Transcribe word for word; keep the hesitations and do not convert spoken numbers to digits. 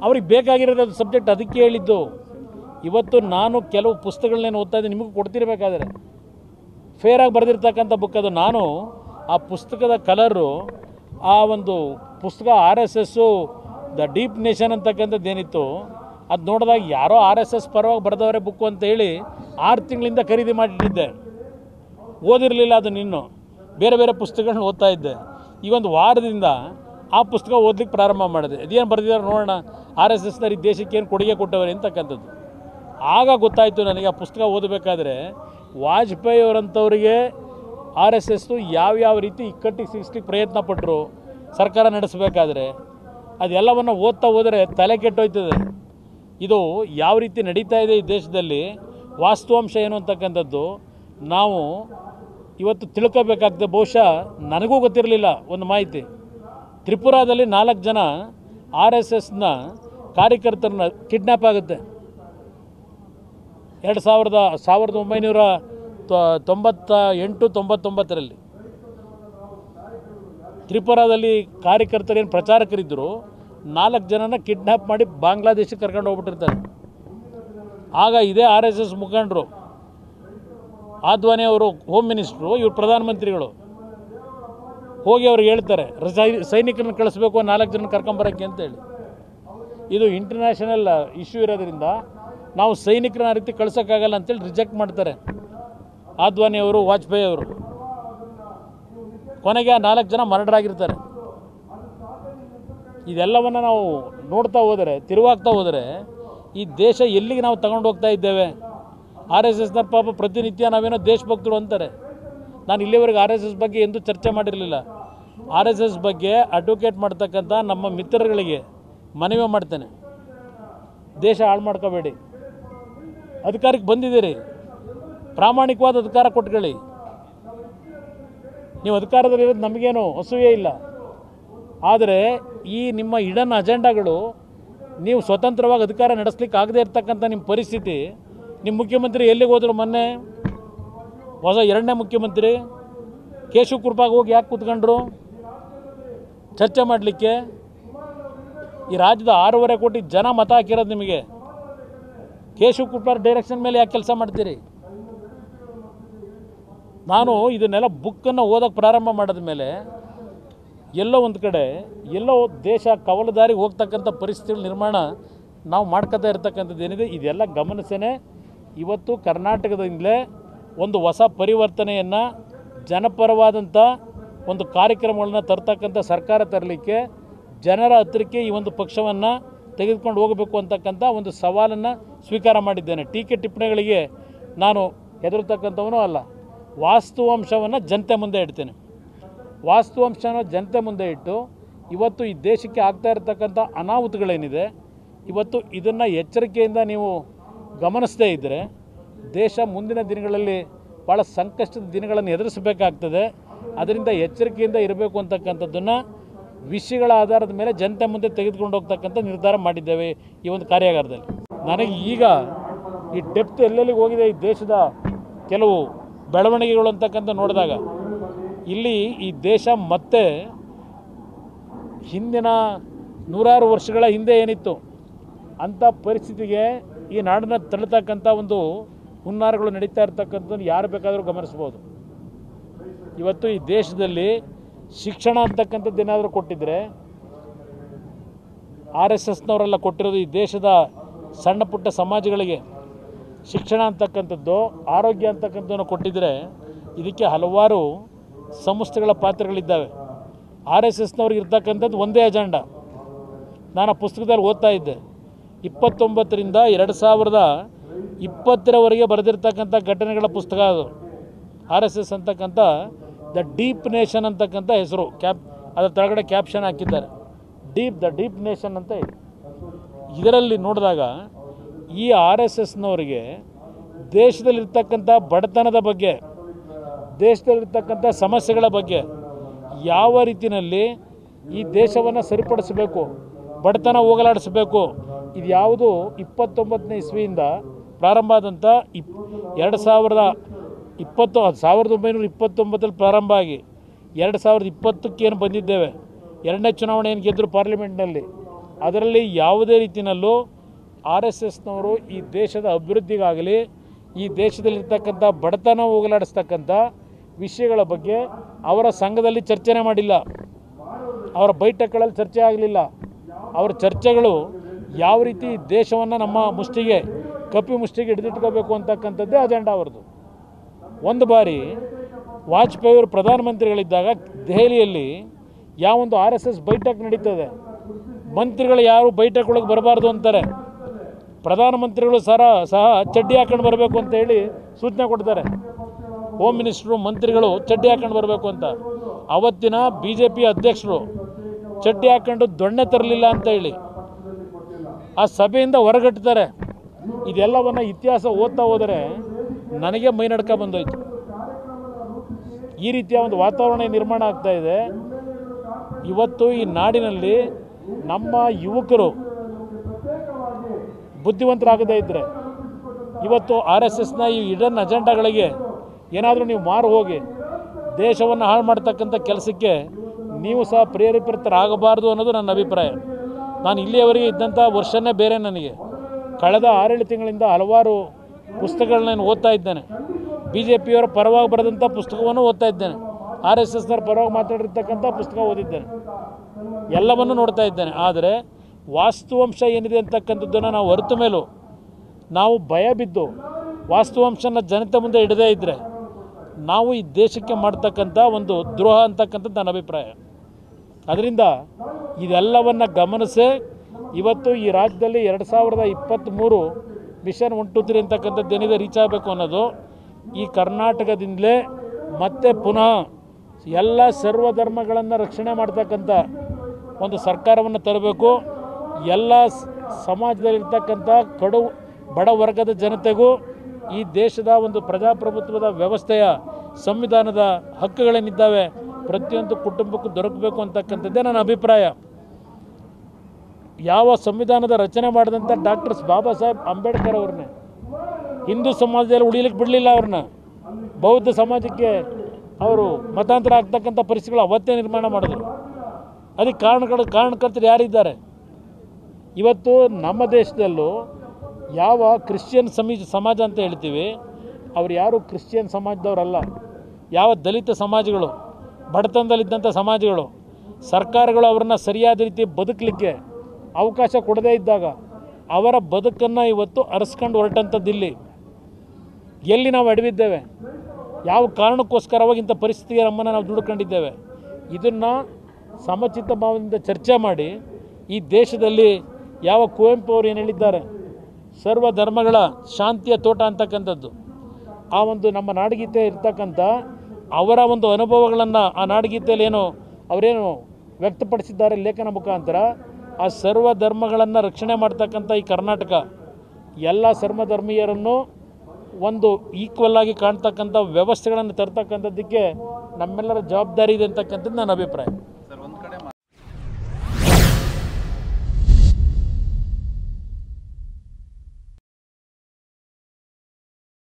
ಅವ್ರಿಗೆ ಬೇಕಾಗಿರೋದು ಸಬ್ಜೆಕ್ಟ್ ಅದಕ್ಕೆ ಹೇಳಿದ್ದು. ಇವತ್ತು ನಾನು ಕೆಲವು ಪುಸ್ತಕಗಳನ್ನೇನು ಓದ್ತಾ ಇದ್ದೀನಿ, ನಿಮಗೂ ಕೊಡ್ತಿರ್ಬೇಕಾದ್ರೆ ಫೇರಾಗಿ ಬರೆದಿರ್ತಕ್ಕಂಥ ಬುಕ್ ಅದು. ನಾನು ಆ ಪುಸ್ತಕದ ಕಲರು, ಆ ಒಂದು ಪುಸ್ತಕ R S S the deep nation ಅಂತಕ್ಕಂಥದ್ದು ಏನಿತ್ತು, ಅದು ನೋಡಿದಾಗ ಯಾರೋ ಆರ್ ಎಸ್ ಎಸ್ ಪರವಾಗಿ ಬರೆದವರೇ ಬುಕ್ಕು ಅಂತೇಳಿ ಆರು ತಿಂಗಳಿಂದ ಖರೀದಿ ಮಾಡಿಟ್ಟಿದ್ದೆ. ಓದಿರಲಿಲ್ಲ ಅದು, ನಿನ್ನು ಬೇರೆ ಬೇರೆ ಪುಸ್ತಕಗಳನ್ನ ಓದ್ತಾ ಇದ್ದೆ. ಈ ಒಂದು ವಾರದಿಂದ ಆ ಪುಸ್ತಕ ಓದ್ಲಿಕ್ಕೆ ಪ್ರಾರಂಭ ಮಾಡಿದೆ. ಅದೇನು ಬರೆದಿದ್ದಾರೆ ನೋಡೋಣ, ಆರ್ ಎಸ್ ಎಸ್ನವ್ರು ಈ ದೇಶಕ್ಕೆ ಏನು ಕೊಡುಗೆ ಕೊಟ್ಟವ್ರೆ ಅಂತಕ್ಕಂಥದ್ದು. ಆಗ ಗೊತ್ತಾಯಿತು ನನಗೆ ಆ ಪುಸ್ತಕ ಓದಬೇಕಾದ್ರೆ ವಾಜಪೇಯಿ ಅವರಂಥವ್ರಿಗೆ ಆರ್ ಎಸ್ ಎಸ್ಸು ಯಾವ್ಯಾವ ರೀತಿ ಇಕ್ಕಟ್ಟಿಗೆ ಸಿಗಿಸ್ಲಿಕ್ಕೆ ಪ್ರಯತ್ನ ಪಟ್ಟರು ಸರ್ಕಾರ ನಡೆಸಬೇಕಾದ್ರೆ. ಅದೆಲ್ಲವನ್ನು ಓದ್ತಾ ಹೋದರೆ ತಲೆ ಕೆಟ್ಟೋಯ್ತದೆ. ಇದು ಯಾವ ರೀತಿ ನಡೀತಾ ಇದೆ ಈ ದೇಶದಲ್ಲಿ, ವಾಸ್ತವಾಂಶ ಏನು ಅಂತಕ್ಕಂಥದ್ದು ನಾವು ಇವತ್ತು ತಿಳ್ಕೋಬೇಕಾಗ್ತದೆ. ಬಹುಶಃ ನನಗೂ ಗೊತ್ತಿರಲಿಲ್ಲ ಒಂದು ಮಾಹಿತಿ. ತ್ರಿಪುರಾದಲ್ಲಿ ನಾಲ್ಕು ಜನ ಆರ್ ಎಸ್ ಎಸ್ನ ಕಾರ್ಯಕರ್ತರನ್ನ ಕಿಡ್ನ್ಯಾಪ್ ಆಗುತ್ತೆ. ಎರಡು ಸಾವಿರದ ಸಾವಿರದ ಒಂಬೈನೂರ ತೊಂಬತ್ತ ಎಂಟು ತೊಂಬತ್ತೊಂಬತ್ತರಲ್ಲಿ ತ್ರಿಪುರಾದಲ್ಲಿ ಕಾರ್ಯಕರ್ತರೇನು ಪ್ರಚಾರಕರಿದ್ದರು, ನಾಲ್ಕು ಜನನ ಕಿಡ್ನ್ಯಾಪ್ ಮಾಡಿ ಬಾಂಗ್ಲಾದೇಶಕ್ಕೆ ಕರ್ಕೊಂಡು ಹೋಗ್ಬಿಟ್ಟಿರ್ತಾರೆ. ಆಗ ಇದೇ ಆರ್ ಎಸ್ ಎಸ್ ಮುಖಂಡರು, ಆದ್ವಾನಿ ಅವರು ಹೋಮ್ ಮಿನಿಸ್ಟ್ರು, ಇವರು ಪ್ರಧಾನಮಂತ್ರಿಗಳು ಹೋಗಿ ಅವ್ರಿಗೆ ಹೇಳ್ತಾರೆ ಸೈನಿಕರನ್ನು ಕಳಿಸ್ಬೇಕು ನಾಲ್ಕು ಜನ ಕರ್ಕೊಂಬರೋಕ್ಕೆ ಅಂತೇಳಿ. ಇದು ಇಂಟರ್ನ್ಯಾಷನಲ್ ಇಶ್ಯೂ ಇರೋದ್ರಿಂದ ನಾವು ಸೈನಿಕರನ್ನ ಆ ರೀತಿ ಕಳ್ಸೋಕ್ಕಾಗಲ್ಲ ಅಂತೇಳಿ ರಿಜೆಕ್ಟ್ ಮಾಡ್ತಾರೆ ಆದ್ವಾನಿ ಅವರು, ವಾಜಪೇಯಿ ಅವರು. ಕೊನೆಗೆ ಆ ನಾಲ್ಕು ಜನ ಮರ್ಡರ್ ಆಗಿರ್ತಾರೆ. ಇದೆಲ್ಲವನ್ನು ನಾವು ನೋಡ್ತಾ ಹೋದರೆ, ತಿರುವಾಗ್ತಾ ಹೋದರೆ ಈ ದೇಶ ಎಲ್ಲಿಗೆ ನಾವು ತಗೊಂಡು ಹೋಗ್ತಾ ಇದ್ದೇವೆ. ಆರ್ ಎಸ್ ಎಸ್ನ ಪಾಪ ಪ್ರತಿನಿತ್ಯ ನಾವೇನೋ ದೇಶಭಕ್ತರು ಅಂತಾರೆ. ನಾನು ಇಲ್ಲಿವರೆಗೆ ಆರ್ ಎಸ್ ಎಸ್ ಬಗ್ಗೆ ಎಂದೂ ಚರ್ಚೆ ಮಾಡಿರಲಿಲ್ಲ. ಆರ್ ಎಸ್ ಎಸ್ ಬಗ್ಗೆ ಅಡ್ವೊಕೇಟ್ ಮಾಡ್ತಕ್ಕಂಥ ನಮ್ಮ ಮಿತ್ರರುಗಳಿಗೆ ಮನವಿ ಮಾಡ್ತೇನೆ, ದೇಶ ಹಾಳು ಮಾಡ್ಕೋಬೇಡಿ. ಅಧಿಕಾರಕ್ಕೆ ಬಂದಿದ್ದೀರಿ, ಪ್ರಾಮಾಣಿಕವಾದ ಅಧಿಕಾರ ಕೊಟ್ಕೊಳ್ಳಿ. ನೀವು ಅಧಿಕಾರದಲ್ಲಿರೋದು ನಮಗೇನು ಅಸೂಯೆ ಇಲ್ಲ. ಆದರೆ ಈ ನಿಮ್ಮ ಇಡನ್ ಅಜೆಂಡಾಗಳು, ನೀವು ಸ್ವತಂತ್ರವಾಗಿ ಅಧಿಕಾರ ನಡೆಸಲಿಕ್ಕೆ ಆಗದೇ ಇರ್ತಕ್ಕಂಥ ನಿಮ್ಮ ಪರಿಸ್ಥಿತಿ. ನಿಮ್ಮ ಮುಖ್ಯಮಂತ್ರಿ ಎಲ್ಲಿಗೆ ಹೋದರು ಮೊನ್ನೆ, ಹೊಸ ಎರಡನೇ ಮುಖ್ಯಮಂತ್ರಿ ಕೇಶವ್ ಕೃಪಾಗೆ ಹೋಗಿ ಯಾಕೆ ಕೂತ್ಕೊಂಡ್ರು ಚರ್ಚೆ ಮಾಡಲಿಕ್ಕೆ? ಈ ರಾಜ್ಯದ ಆರೂವರೆ ಕೋಟಿ ಜನ ಮತ ಹಾಕಿರೋದು ನಿಮಗೆ. ಕೇಶವ್ ಕೃಪಾ ಡೈರೆಕ್ಷನ್ ಮೇಲೆ ಯಾಕೆ ಕೆಲಸ ಮಾಡ್ತೀರಿ? ನಾನು ಇದನ್ನೆಲ್ಲ ಬುಕ್ಕನ್ನು ಓದೋಕ್ಕೆ ಪ್ರಾರಂಭ ಮಾಡಿದ ಮೇಲೆ ಎಲ್ಲೋ ಒಂದು ಕಡೆ ಎಲ್ಲೋ ದೇಶ ಕವಲುದಾರಿಗೆ ಹೋಗ್ತಕ್ಕಂಥ ಪರಿಸ್ಥಿತಿಗಳ ನಿರ್ಮಾಣ ನಾವು ಮಾಡ್ಕೊತಾ ಇರ್ತಕ್ಕಂಥದ್ದು ಏನಿದೆ, ಇದೆಲ್ಲ ಗಮನಿಸೇ ಇವತ್ತು ಕರ್ನಾಟಕದಿಂದಲೇ ಒಂದು ಹೊಸ ಪರಿವರ್ತನೆಯನ್ನು, ಜನಪರವಾದಂಥ ಒಂದು ಕಾರ್ಯಕ್ರಮಗಳನ್ನ ತರ್ತಕ್ಕಂಥ ಸರ್ಕಾರ ತರಲಿಕ್ಕೆ ಜನರ ಹತ್ತಿರಕ್ಕೆ ಈ ಒಂದು ಪಕ್ಷವನ್ನು ತೆಗೆದುಕೊಂಡು ಹೋಗಬೇಕು ಅಂತಕ್ಕಂಥ ಒಂದು ಸವಾಲನ್ನು ಸ್ವೀಕಾರ ಮಾಡಿದ್ದೇನೆ. ಟೀಕೆ ಟಿಪ್ಪಣಿಗಳಿಗೆ ನಾನು ಹೆದರ್ತಕ್ಕಂಥವನು ಅಲ್ಲ. ವಾಸ್ತವಾಂಶವನ್ನು ಜನತೆ ಮುಂದೆ ಇಡ್ತೇನೆ. ವಾಸ್ತವಾಂಶನ ಜನತೆ ಮುಂದೆ ಇಟ್ಟು ಇವತ್ತು ಈ ದೇಶಕ್ಕೆ ಆಗ್ತಾ ಇರತಕ್ಕಂಥ ಅನಾಹುತಗಳೇನಿದೆ, ಇವತ್ತು ಇದನ್ನು ಎಚ್ಚರಿಕೆಯಿಂದ ನೀವು ಗಮನಿಸದೇ ಇದ್ದರೆ ದೇಶ ಮುಂದಿನ ದಿನಗಳಲ್ಲಿ ಭಾಳ ಸಂಕಷ್ಟದ ದಿನಗಳನ್ನು ಎದುರಿಸಬೇಕಾಗ್ತದೆ. ಅದರಿಂದ ಎಚ್ಚರಿಕೆಯಿಂದ ಇರಬೇಕು ಅಂತಕ್ಕಂಥದ್ದನ್ನು ವಿಷಯಗಳ ಆಧಾರದ ಮೇಲೆ ಜನತೆ ಮುಂದೆ ತೆಗೆದುಕೊಂಡು ಹೋಗ್ತಕ್ಕಂಥ ನಿರ್ಧಾರ ಮಾಡಿದ್ದೇವೆ ಈ ಒಂದು ಕಾರ್ಯಾಗಾರದಲ್ಲಿ. ನನಗೆ ಈಗ ಈ ಡೆಪ್ತ್ ಎಲ್ಲೆಲ್ಲಿಗೆ ಹೋಗಿದೆ ಈ ದೇಶದ ಕೆಲವು ಬೆಳವಣಿಗೆಗಳು ಅಂತಕ್ಕಂಥ ನೋಡಿದಾಗ, ಇಲ್ಲಿ ಈ ದೇಶ ಮತ್ತೆ ಹಿಂದಿನ ನೂರಾರು ವರ್ಷಗಳ ಹಿಂದೆ ಏನಿತ್ತು ಅಂಥ ಪರಿಸ್ಥಿತಿಗೆ ಈ ನಾಡನ್ನು ತಳ್ಳತಕ್ಕಂಥ ಒಂದು ಹುನ್ನಾರಗಳು ನಡೀತಾ ಇರ್ತಕ್ಕಂಥದ್ದು ಯಾರು ಬೇಕಾದರೂ ಗಮನಿಸ್ಬೋದು. ಇವತ್ತು ಈ ದೇಶದಲ್ಲಿ ಶಿಕ್ಷಣ ಅಂತಕ್ಕಂಥದ್ದು ಏನಾದರೂ ಕೊಟ್ಟಿದ್ದರೆ, ಆರ್ ಎಸ್ ಎಸ್ನವರೆಲ್ಲ ಕೊಟ್ಟಿರೋದು ಈ ದೇಶದ ಸಣ್ಣ ಪುಟ್ಟ ಸಮಾಜಗಳಿಗೆ ಶಿಕ್ಷಣ ಅಂತಕ್ಕಂಥದ್ದು, ಆರೋಗ್ಯ ಅಂತಕ್ಕಂಥದ್ದನ್ನು ಕೊಟ್ಟಿದ್ದರೆ, ಇದಕ್ಕೆ ಹಲವಾರು ಸಂಸ್ಥೆಗಳ ಪಾತ್ರಗಳಿದ್ದಾವೆ. ಆರ್ ಎಸ್ ಎಸ್ನವ್ರಿಗೆ ಇರ್ತಕ್ಕಂಥದ್ದು ಒಂದೇ ಅಜೆಂಡಾ. ನಾನು ಆ ಪುಸ್ತಕದಲ್ಲಿ ಓದ್ತಾ ಇದ್ದೆ, ಇಪ್ಪತ್ತೊಂಬತ್ತರಿಂದ ಎರಡು ಸಾವಿರದ ಇಪ್ಪತ್ತರವರೆಗೆ ಬರೆದಿರ್ತಕ್ಕಂಥ ಘಟನೆಗಳ ಪುಸ್ತಕ ಅದು. ಆರ್ ಎಸ್ ಎಸ್ ಅಂತಕ್ಕಂಥ ದ ಡೀಪ್ ನೇಷನ್ ಅಂತಕ್ಕಂಥ ಹೆಸರು, ಕ್ಯಾಪ್ ಅದರ ಕೆಳಗಡೆ ಕ್ಯಾಪ್ಷನ್ ಹಾಕಿದ್ದಾರೆ, ಡೀಪ್ ದ ಡೀಪ್ ನೇಷನ್ ಅಂತ. ಇದರಲ್ಲಿ ನೋಡಿದಾಗ ಈ ಆರ್ ಎಸ್ ಎಸ್ನವರಿಗೆ ದೇಶದಲ್ಲಿರ್ತಕ್ಕಂಥ ಬಡತನದ ಬಗ್ಗೆ, ದೇಶದಲ್ಲಿರ್ತಕ್ಕಂಥ ಸಮಸ್ಯೆಗಳ ಬಗ್ಗೆ, ಯಾವ ರೀತಿಯಲ್ಲಿ ಈ ದೇಶವನ್ನು ಸರಿಪಡಿಸಬೇಕು, ಬಡತನ ಹೋಗಲಾಡಿಸಬೇಕು, ಇದು ಯಾವುದು ಇಪ್ಪತ್ತೊಂಬತ್ತನೇ ಇಸ್ವಿಯಿಂದ ಪ್ರಾರಂಭ ಆದಂಥ ಇಪ್ ಎರಡು ಸಾವಿರದ ಇಪ್ಪತ್ತು ಸಾವಿರದ ಒಂಬೈನೂರ ಇಪ್ಪತ್ತೊಂಬತ್ತರಲ್ಲಿ ಪ್ರಾರಂಭ ಆಗಿ ಎರಡು ಸಾವಿರದ ಇಪ್ಪತ್ತಕ್ಕೇನು ಬಂದಿದ್ದೇವೆ, ಎರಡನೇ ಚುನಾವಣೆ ಏನು ಗೆದ್ದರು ಪಾರ್ಲಿಮೆಂಟ್ನಲ್ಲಿ, ಅದರಲ್ಲಿ ಯಾವುದೇ ರೀತಿಯಲ್ಲೂ ಆರ್ ಎಸ್ ಎಸ್ನವರು ಈ ದೇಶದ ಅಭಿವೃದ್ಧಿಗಾಗಲಿ ಈ ದೇಶದಲ್ಲಿರ್ತಕ್ಕಂಥ ಬಡತನ ಹೋಗಲಾಡಿಸ್ತಕ್ಕಂಥ ವಿಷಯಗಳ ಬಗ್ಗೆ ಅವರ ಸಂಘದಲ್ಲಿ ಚರ್ಚೆನೇ ಮಾಡಿಲ್ಲ. ಅವರ ಬೈಠಕ್ಗಳಲ್ಲಿ ಚರ್ಚೆ ಆಗಲಿಲ್ಲ. ಅವರ ಚರ್ಚೆಗಳು ಯಾವ ರೀತಿ ದೇಶವನ್ನು ನಮ್ಮ ಮುಷ್ಟಿಗೆ ಕಪ್ಪಿ ಮುಷ್ಟಿಗೆ ಹಿಡಿದಿಟ್ಕೋಬೇಕು ಅಂತಕ್ಕಂಥದ್ದೇ ಅಜೆಂಡಾ ಅವರದು. ಒಂದು ಬಾರಿ ವಾಜಪೇಯಿ ಅವರು ಪ್ರಧಾನಮಂತ್ರಿಗಳಿದ್ದಾಗ ದೆಹಲಿಯಲ್ಲಿ ಯಾವೊಂದು ಆರ್ ಎಸ್ ಎಸ್ ಬೈಠಕ್ ನಡೀತದೆ, ಮಂತ್ರಿಗಳು ಯಾರು ಬೈಠಕ್ ಒಳಗೆ ಬರಬಾರ್ದು ಅಂತಾರೆ. ಪ್ರಧಾನಮಂತ್ರಿಗಳು ಸರ ಸಹ ಚಡ್ಡಿ ಹಾಕೊಂಡು ಬರಬೇಕು ಅಂತ ಹೇಳಿ ಸೂಚನೆ ಕೊಡ್ತಾರೆ. ಹೋಮ್ ಮಿನಿಸ್ಟ್ರು ಮಂತ್ರಿಗಳು ಚಡ್ಡಿ ಹಾಕೊಂಡು ಬರಬೇಕು ಅಂತ. ಅವತ್ತಿನ ಬಿ ಜೆ ಪಿ ಅಧ್ಯಕ್ಷರು ಚಡ್ಡಿ ಹಾಕೊಂಡು ದೊಣ್ಣೆ ತರಲಿಲ್ಲ ಅಂತ ಹೇಳಿ ಆ ಸಭೆಯಿಂದ ಹೊರಗಟ್ತಾರೆ. ಇದೆಲ್ಲವನ್ನು ಇತಿಹಾಸ ಓದ್ತಾ ಹೋದರೆ ನನಗೆ ಮೈನಡ್ಕ ಬಂದೋಯ್ತು. ಈ ರೀತಿಯ ಒಂದು ವಾತಾವರಣ ನಿರ್ಮಾಣ ಆಗ್ತಾ ಇದೆ. ಇವತ್ತು ಈ ನಾಡಿನಲ್ಲಿ ನಮ್ಮ ಯುವಕರು ಬುದ್ಧಿವಂತರಾಗದೇ ಇದ್ದರೆ ಇವತ್ತು ಆರ್ ಎಸ್ ಎಸ್ನ ಈ ಹಿಡನ್ ಅಜೆಂಡಾಗಳಿಗೆ ಏನಾದರೂ ನೀವು ಮಾರು ಹೋಗಿ ದೇಶವನ್ನು ಹಾಳು ಮಾಡ್ತಕ್ಕಂಥ ಕೆಲಸಕ್ಕೆ ನೀವು ಸಹ ಪ್ರೇರೇಪಿತರಾಗಬಾರ್ದು ಅನ್ನೋದು ನನ್ನ ಅಭಿಪ್ರಾಯ. ನಾನು ಇಲ್ಲಿಯವರೆಗೆ ಇದ್ದಂಥ ವರ್ಷನೇ ಬೇರೆ. ನನಗೆ ಕಳೆದ ಆರೇಳು ತಿಂಗಳಿಂದ ಹಲವಾರು ಪುಸ್ತಕಗಳನ್ನ ಓದ್ತಾ ಇದ್ದೇನೆ. ಬಿ ಜೆ ಪಿಯವರ ಪರವಾಗಿ ಬರೆದಂಥ ಪುಸ್ತಕವನ್ನು ಓದ್ತಾ ಇದ್ದೇನೆ. ಆರ್ ಎಸ್ ಎಸ್ನವ್ರ ಪರವಾಗಿ ಮಾತಾಡಿರ್ತಕ್ಕಂಥ ಪುಸ್ತಕ ಓದಿದ್ದೇನೆ. ಎಲ್ಲವನ್ನು ನೋಡ್ತಾ ಇದ್ದೇನೆ. ಆದರೆ ವಾಸ್ತವಾಂಶ ಏನಿದೆ ಅಂತಕ್ಕಂಥದ್ದನ್ನು ನಾವು ಹೊರತು ಮೇಲೂ ನಾವು ಭಯ ಬಿದ್ದು ವಾಸ್ತವಾಂಶನ ಜನತೆ ಮುಂದೆ ಇಡದೇ ಇದ್ದರೆ ನಾವು ಈ ದೇಶಕ್ಕೆ ಮಾಡ್ತಕ್ಕಂಥ ಒಂದು ದ್ರೋಹ ಅಂತಕ್ಕಂಥದ್ದು ನನ್ನ ಅಭಿಪ್ರಾಯ. ಅದರಿಂದ ಇದೆಲ್ಲವನ್ನು ಗಮನಿಸಿ ಇವತ್ತು ಈ ರಾಜ್ಯದಲ್ಲಿ ಎರಡು ಸಾವಿರದ ಇಪ್ಪತ್ತ್ಮೂರು ಮಿಷನ್ ಒನ್ ಟು ತ್ರೀ ಅಂತಕ್ಕಂಥದ್ದು ಏನಿದೆ ರೀಚ್ ಆಗಬೇಕು ಅನ್ನೋದು ಈ ಕರ್ನಾಟಕದಿಂದಲೇ ಮತ್ತೆ ಪುನಃ ಎಲ್ಲ ಸರ್ವಧರ್ಮಗಳನ್ನು ರಕ್ಷಣೆ ಮಾಡ್ತಕ್ಕಂಥ ಒಂದು ಸರ್ಕಾರವನ್ನು ತರಬೇಕು. ಎಲ್ಲ ಸಮಾಜದಲ್ಲಿರ್ತಕ್ಕಂಥ ಕಡು ಬಡ ವರ್ಗದ ಜನತೆಗೂ ಈ ದೇಶದ ಒಂದು ಪ್ರಜಾಪ್ರಭುತ್ವದ ವ್ಯವಸ್ಥೆಯ ಸಂವಿಧಾನದ ಹಕ್ಕುಗಳೇನಿದ್ದಾವೆ ಪ್ರತಿಯೊಂದು ಕುಟುಂಬಕ್ಕೂ ದೊರಕಬೇಕು ಅಂತಕ್ಕಂಥದ್ದೇ ನನ್ನ ಅಭಿಪ್ರಾಯ. ಯಾವ ಸಂವಿಧಾನದ ರಚನೆ ಮಾಡಿದಂಥ ಡಾಕ್ಟರ್ ಬಾಬಾ ಸಾಹೇಬ್ ಅಂಬೇಡ್ಕರ್ ಅವ್ರನ್ನೇ ಹಿಂದೂ ಸಮಾಜದಲ್ಲಿ ಉಳಿಲಿಕ್ಕೆ ಬಿಡಲಿಲ್ಲ. ಅವ್ರನ್ನ ಬೌದ್ಧ ಸಮಾಜಕ್ಕೆ ಅವರು ಮತಾಂತರ ಆಗ್ತಕ್ಕಂಥ ಪರಿಸ್ಥಿತಿಗಳು ಅವತ್ತೇ ನಿರ್ಮಾಣ ಮಾಡಿದ್ರು. ಅದಕ್ಕೆ ಕಾರಣಗಳು ಕಾರಣಕರ್ತರು ಯಾರಿದ್ದಾರೆ? ಇವತ್ತು ನಮ್ಮ ದೇಶದಲ್ಲೂ ಯಾವ ಕ್ರಿಶ್ಚಿಯನ್ ಸಮೀ ಸಮಾಜ ಅಂತ ಹೇಳ್ತೀವಿ ಅವ್ರು ಯಾರು ಕ್ರಿಶ್ಚಿಯನ್ ಸಮಾಜದವರಲ್ಲ. ಯಾವ ದಲಿತ ಸಮಾಜಗಳು, ಬಡತನದಲ್ಲಿದ್ದಂಥ ಸಮಾಜಗಳು, ಸರ್ಕಾರಗಳು ಅವ್ರನ್ನ ಸರಿಯಾದ ರೀತಿ ಬದುಕಲಿಕ್ಕೆ ಅವಕಾಶ ಕೊಡದೇ ಇದ್ದಾಗ ಅವರ ಬದುಕನ್ನು ಇವತ್ತು ಅರಸ್ಕೊಂಡು ಹೊರಟಂಥದ್ದಿಲ್ಲಿ ಎಲ್ಲಿ ನಾವು ಅಡವಿದ್ದೇವೆ, ಯಾವ ಕಾರಣಕ್ಕೋಸ್ಕರವಾಗಿ ಇಂಥ ಪರಿಸ್ಥಿತಿಗೆ ನಮ್ಮನ್ನು ನಾವು ದುಡ್ಕೊಂಡಿದ್ದೇವೆ. ಇದನ್ನು ಸಮಚಿತ್ತ ಭಾವದಿಂದ ಚರ್ಚೆ ಮಾಡಿ ಈ ದೇಶದಲ್ಲಿ ಯಾವ ಕುವೆಂಪು ಅವರು ಏನು ಹೇಳಿದ್ದಾರೆ, ಸರ್ವ ಧರ್ಮಗಳ ಶಾಂತಿಯ ತೋಟ ಅಂತಕ್ಕಂಥದ್ದು, ಆ ಒಂದು ನಮ್ಮ ನಾಡಗೀತೆ ಇರ್ತಕ್ಕಂಥ ಅವರ ಒಂದು ಅನುಭವಗಳನ್ನು ಆ ನಾಡಗೀತೆಯಲ್ಲಿ ಏನು ಅವರೇನು ವ್ಯಕ್ತಪಡಿಸಿದ್ದಾರೆ ಲೇಖನ ಮುಖಾಂತರ, ಆ ಸರ್ವ ಧರ್ಮಗಳನ್ನು ರಕ್ಷಣೆ ಮಾಡ್ತಕ್ಕಂಥ ಈ ಕರ್ನಾಟಕ ಎಲ್ಲ ಸರ್ವಧರ್ಮೀಯರನ್ನು ಒಂದು ಈಕ್ವಲ್ ಆಗಿ ಕಾಣ್ತಕ್ಕಂಥ ವ್ಯವಸ್ಥೆಗಳನ್ನು ತರ್ತಕ್ಕಂಥದ್ದಕ್ಕೆ ನಮ್ಮೆಲ್ಲರ ಜವಾಬ್ದಾರಿ ಇದೆ ಅಂತಕ್ಕಂಥದ್ದು ನನ್ನ ಅಭಿಪ್ರಾಯ.